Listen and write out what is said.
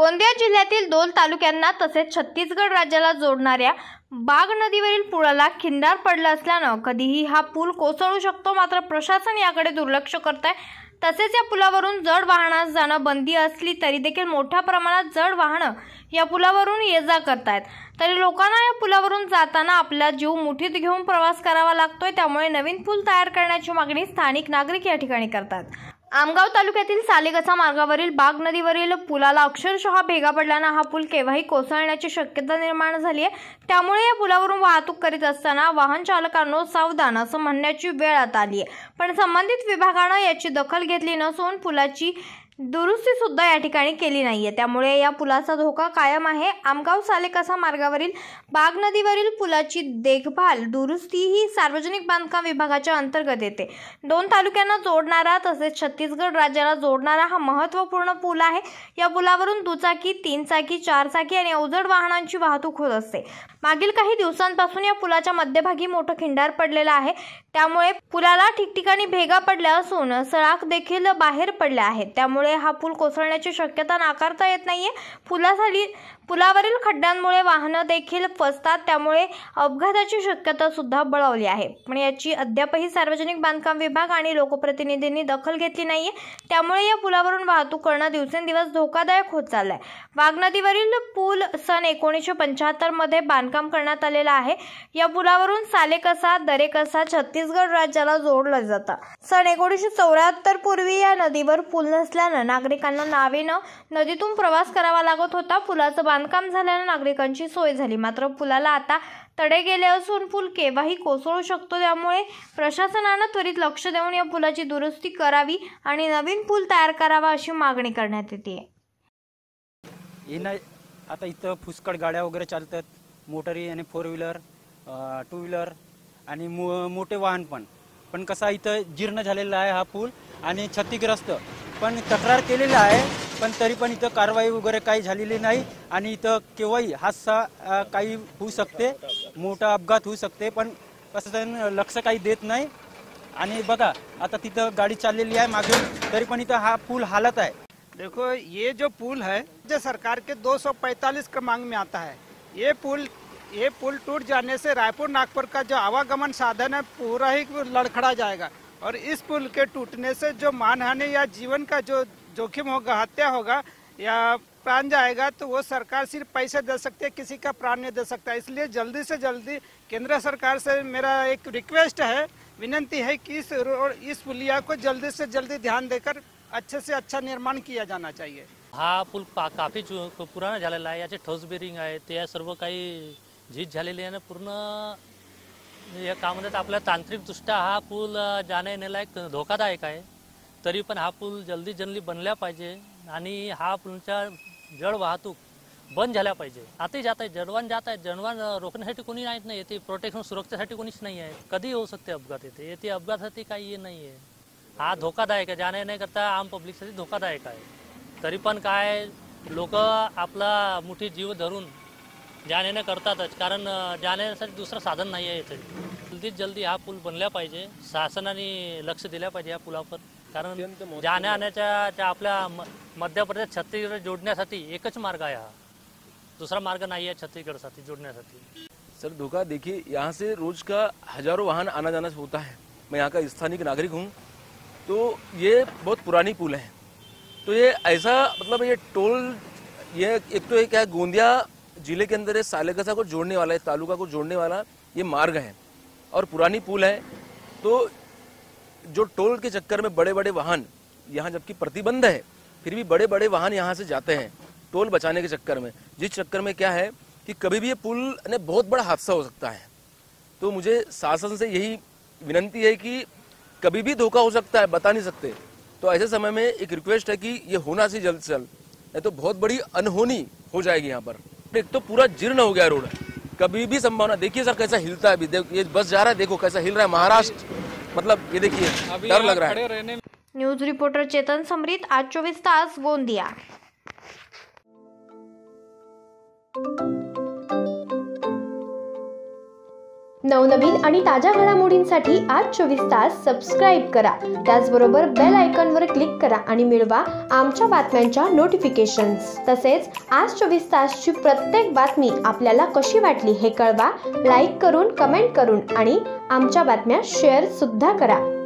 गोंदिया जिल्ह्यातील 2 तालुक्यांना तसेच छत्तीसगड राज्याला जोडणाऱ्या बाग नदीवरील पुलाला खिंडार पडलं असल्यानं कधीही हा पूल कोसळू शकतो। मात्र प्रशासन याकडे दुर्लक्ष करत आहे। तसेच या पुलावरून जड वाहनास जाणं बंदी असली तरी देखील मोठ्या प्रमाणात जड वाहनं या पुलावरून ये-जा करतायत। तरी लोकांना या पुलावरून जाताना आपला जीव मुठीत घेऊन प्रवास करावा लागतोय। त्यामुळे नवीन पूल तयार करण्याची मागणी स्थानिक नागरिक या ठिकाणी करतात। आमगाव तालुक्यातील सालेकसा मार्गावरील बाग नदीवरील पुलाला अक्षरशः भेगा पडल्याने हा पूल केव्हाही कोसळण्याची शक्यता निर्माण झाली आहे। त्यामुळे या पुलावरून वाहतूक करीत असताना वाहन चालकांनो सावधान असं म्हणण्याची वेळ आता आली आहे। पण संबंधित विभागाने याची दखल घेतली नसून पुलाची दुरुस्ती सुद्धा या ठिकाणी केली नाहीये। त्यामुळे या पुलाचा धोका कायम आहे। आमगाव सालेकसा मार्गावरील बाग नदीवरील पुलाची देखभाल दुरुस्ती ही सार्वजनिक बांधकाम विभागाच्या अंतर्गत येते। 2 तालुक्यांना जोडणारा तसेच छत्तीसगड राज्याला जोडणारा हा महत्त्वपूर्ण पूल आहे। या पुलावरून दुचाकी, 3 चाकी, 4 चाकी आणि अवजड वाहनांची वाहतूक होत असते। मागील काही दिवसांपासून या पुलाच्या मध्यभागी मोठं खिंडार पडलेला आहे। त्यामुळे पुलाला ठिकठिकाणी भेगा पडल्या असून सळाख देखील बाहेर पडल्या आहेत। त्यामुळे हा पूल कोसळण्याची शक्यता नाकारता येत नाहीये। पुलावरील खड्ड्यांमुळे वाहनं देखील फसतात। त्यामुळे अपघाताची शक्यता सुद्धा बळावली आहे। पण याची अद्यापही सार्वजनिक बांधकाम विभाग आणि लोकप्रतिनिधींनी दखल घेतली नाहीये। त्यामुळे या पुलावरून वाहतूक करणं दिवसेंदिवस धोकादायक होत चाललंय। बाग नदीवरील पूल सन 1975 मध्ये बांधकाम करण्यात आलेला आहे। या पुलावरून सालेकसा, दरेकसा छत्तीसगड राज्याला जोडलं जातं। सन 1974 पूर्वी या नदीवर पूल नसल्यानं नागरिकांना नावेनं नदीतून प्रवास करावा लागत होता। पुलाचं बांधकाम झाल्यानं नागरिकांची सोय झाली। मात्र पुलाला आता तडे गेले असून पूल केव्हाही कोसळू शकतो। त्यामुळे प्रशासनानं त्वरित लक्ष देऊन या पुलाची दुरुस्ती करावी आणि नवीन पूल तयार करावा अशी मागणी करण्यात येते। आता इथं पुष्कळ गाड्या वगैरे चालतात, मोटरी आणि 4 व्हीलर, 2 व्हीलर आणि मोठे वाहन पण कसा इथं जीर्ण झालेला आहे हा पूल आणि क्षतिग्रस्त पण तक्रार केलेली आहे। पण तरी पण इथं कारवाई वगैरे काही झालेली नाही आणि इथं केव्हाही हादसा काही होऊ शकते, मोठा अपघात होऊ शकते। पण कसं लक्ष काही देत नाही आणि बघा आता तिथं गाडी चाललेली आहे मागे, तरी पण इथं हा पूल हालत है। देखो ये जो पुल है जो सरकार के 245 क्रमांक में आता है। ये पुल टूट जाने से रायपुर नागपुर का जो आवागमन साधन है पूरा ही लड़खड़ा जाएगा और इस पुल के टूटने से जो मानहानि या जीवन का जो जोखिम होगा, हत्या होगा या प्राण जाएगा, तो वो सरकार सिर्फ पैसे दे सकती है, किसी का प्राण नहीं दे सकता। इसलिए जल्दी से जल्दी केंद्र सरकार से मेरा एक रिक्वेस्ट है, विनंती है कि इस पुलिया को जल्दी से जल्दी ध्यान देकर अच्छे से अच्छा निर्माण किया जाना चाहिए। हा पूल काफी पुराना झालेला आहे। याचे ठोस बेरिंग आहे, ते सर्व काही झीज झालेली आहे। पूर्ण या कामात आपल्या तांत्रिकदृष्ट्या हा पूल जाण्या येण्याला एक धोकादायक आहे। तरी पण हा पूल जल्दी बनला पाहिजे आणि हा पूलच्या जड वाहतूक बंद झाल्या पाहिजे। आता जात आहे जडवान जात आहे, जडवान रोखण्यासाठी कोणी नाहीत नाही, येते प्रोटेक्शन सुरक्षेसाठी कोणीच नाही आहे। कधी होऊ शकते अपघात, येते अपघातासाठी काही नाही आहे। हा धोकादायक आहे, जाण्या येण्या करता आम पब्लिकसाठी धोकादायक आहे। तरी पण काय लोक आपला मुठी जीव धरून जाण्याने करतातच, कारण जाण्यासाठी दुसरं साधन नाही आहे। इथे जल्दी हा पूल बनला पाहिजे, शासनाने लक्ष दिलं पाहिजे या पुलावर। कारण जाण्या येण्याच्या आपल्या मध्य प्रदेश छत्तीसगड जोडण्यासाठी एकच मार्ग आहे, हा दूसरा मार्ग नहीं है छत्तीसगढ़ जोड़ने साथी। सर धोखा देखिए, यहाँ से रोज का हजारों वाहन आना जाना होता है। मैं यहाँ का स्थानीय नागरिक हूँ। तो ये बहुत पुरानी पुल है, तो ये ऐसा मतलब ये टोल ये एक तो ये क्या गोंदिया जिले के अंदर सालेकसा को जोड़ने वाला है, तालुका को जोड़ने वाला ये मार्ग है और पुरानी पुल है। तो जो टोल के चक्कर में बड़े बड़े वाहन यहाँ, जबकि प्रतिबंध है फिर भी बड़े बड़े वाहन यहाँ से जाते हैं टोल बचाने के चक्कर में, जिस चक्कर में क्या है कि कभी भी ये पुल ने बहुत बड़ा हादसा हो सकता है। तो मुझे शासन से यही विनंती है कि कभी भी धोखा हो सकता है, बता नहीं सकते। तो ऐसे समय में एक रिक्वेस्ट है कि ये होना चाहिए जल्द से जल्द, नहीं तो बहुत बड़ी अनहोनी हो जाएगी यहाँ पर। एक तो पूरा जीर्ण हो गया रोड, कभी भी संभावना। देखिए सर कैसा हिलता है अभी, ये बस जा रहा है, देखो कैसा हिल रहा है महाराष्ट्र, मतलब ये देखिए डर लग रहा है। न्यूज रिपोर्टर चेतन समरीत, आज 24 तास, गोंदिया। नवनवीन आणि ताज्या घडामोडींसाठी आज 24 तास सबस्क्राईब करा. त्याचबरोबर बेल आयकॉनवर क्लिक करा आणि मिळवा आमच्या बातम्यांच्या नोटिफिकेशन्स. तसेच आज 24 तासची प्रत्येक बातमी आपल्याला कशी वाटली हे कळवा. लाईक करून, कमेंट करून आणि आमच्या बातम्या शेअर सुद्धा करा.